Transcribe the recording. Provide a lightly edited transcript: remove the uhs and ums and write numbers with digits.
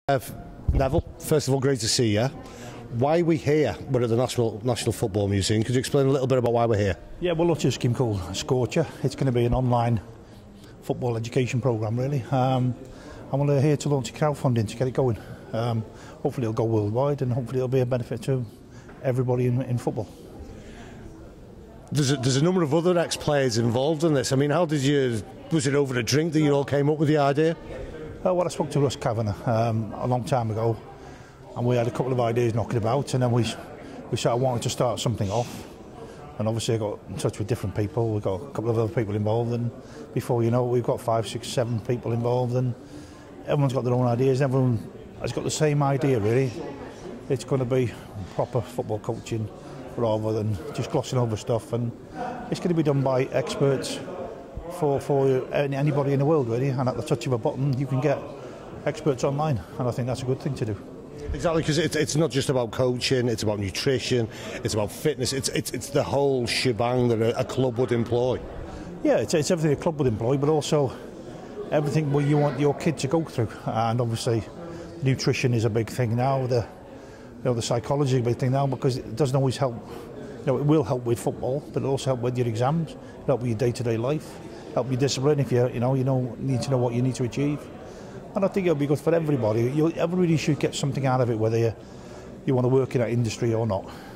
Neville, first of all, great to see you. Why are we here? We're at the National Football Museum. Could you explain a little bit about why we're here? Yeah, we're launching a scheme called Scorcher. It's going to be an online football education programme, really. And we're here to launch a crowdfunding to get it going. Hopefully it'll go worldwide, and hopefully it'll be a benefit to everybody in football. There's a number of other ex-players involved in this. I mean, was it over a drink that you all came up with the idea? Well, I spoke to Russ Kavanagh a long time ago, and we had a couple of ideas knocking about, and then we sort of wanted to start something off. And obviously I got in touch with different people. We've got a couple of other people involved, and before you know it, we've got 5, 6, 7 people involved, and everyone's got their own ideas. Everyone has got the same idea, really. It's going to be proper football coaching rather than just glossing over stuff, and it's going to be done by experts for anybody in the world, really. And at the touch of a button you can get experts online, and I think that's a good thing to do. Exactly, because it's not just about coaching, it's about nutrition, it's about fitness, it's the whole shebang that a club would employ. Yeah, it's everything a club would employ, but also everything where you want your kid to go through. And obviously nutrition is a big thing now, the psychology is a big thing now, because it doesn't always help. It will help with football, but it'll also help with your exams, help with your day-to-day life, help your discipline if you need to know what you need to achieve. And I think it'll be good for everybody. Everybody should get something out of it, whether you want to work in that industry or not.